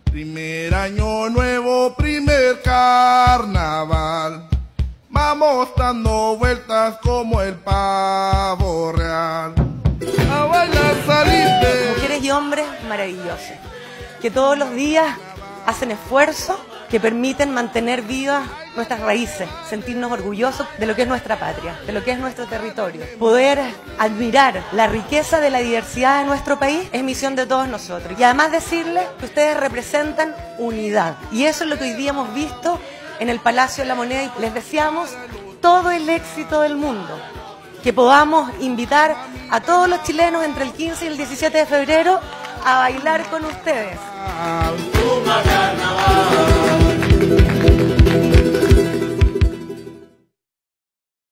Primer año nuevo, primer carnaval. Vamos dando vueltas como el pavo real. A bailar saliste. Mujeres y hombres maravillosos, que todos los días hacen esfuerzos que permiten mantener vivas nuestras raíces, sentirnos orgullosos de lo que es nuestra patria, de lo que es nuestro territorio. Poder admirar la riqueza de la diversidad de nuestro país es misión de todos nosotros. Y además decirles que ustedes representan unidad. Y eso es lo que hoy día hemos visto en el Palacio de la Moneda y les deseamos todo el éxito del mundo. Que podamos invitar a todos los chilenos entre el 15 y el 17 de febrero a bailar con ustedes.